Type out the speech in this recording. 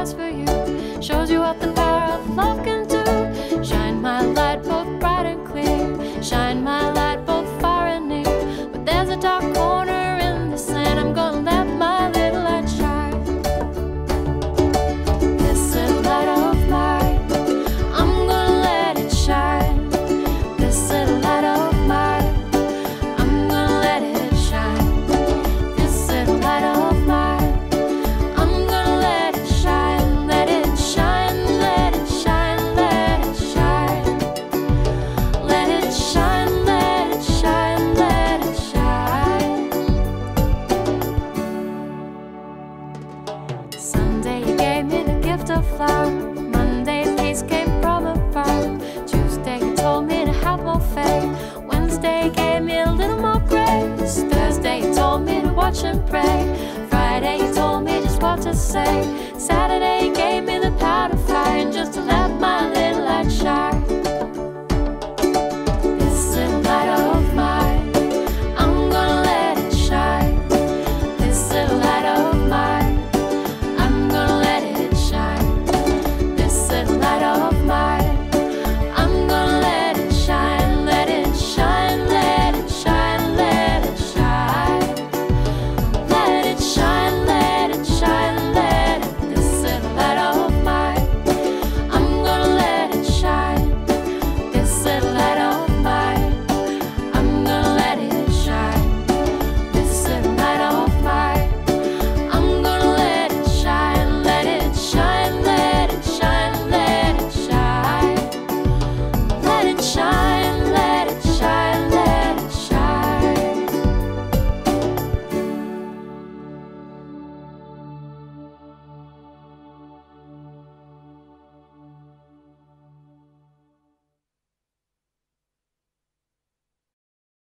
has for you. Shows you what the power of love can do. Shine my light both bright and clear. Shine my light both far and near. But there's a dark corner in the sand. I'm gonna let my little light shine. This little light of mine, I'm gonna let it shine. This little light of mine, I'm gonna let it shine. This little light of mine, I'm gonna let it shine. Let it shine, let it shine, let it shine. Let it shine, let it shine, let it shine. Sunday you gave me the gift of love. Monday peace came from above. Tuesday you told me to have more faith. Wednesday gave me a little more grace. Thursday you told me to watch and pray. Friday you told me just what to say. Saturday you gave